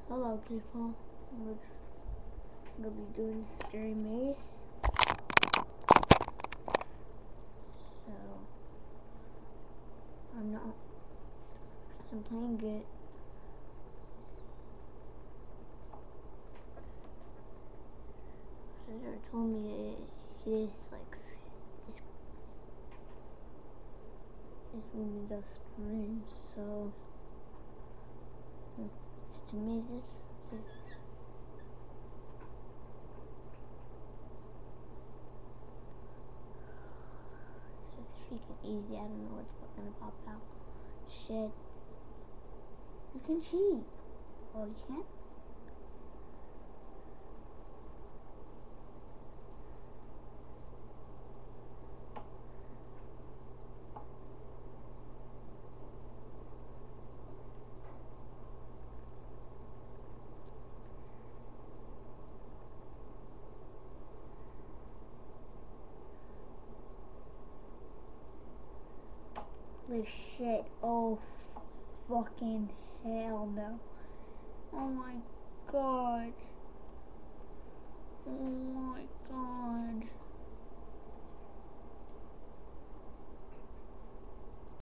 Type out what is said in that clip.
Hello people, I'm gonna be doing scary maze. So I'm playing it. Sister told me it is like this movie does scream, so to maze this. It's freaking easy. I don't know what's gonna pop out. Shit. You can cheat. Oh, you can't? Holy shit. Oh, fucking hell no. Oh my god.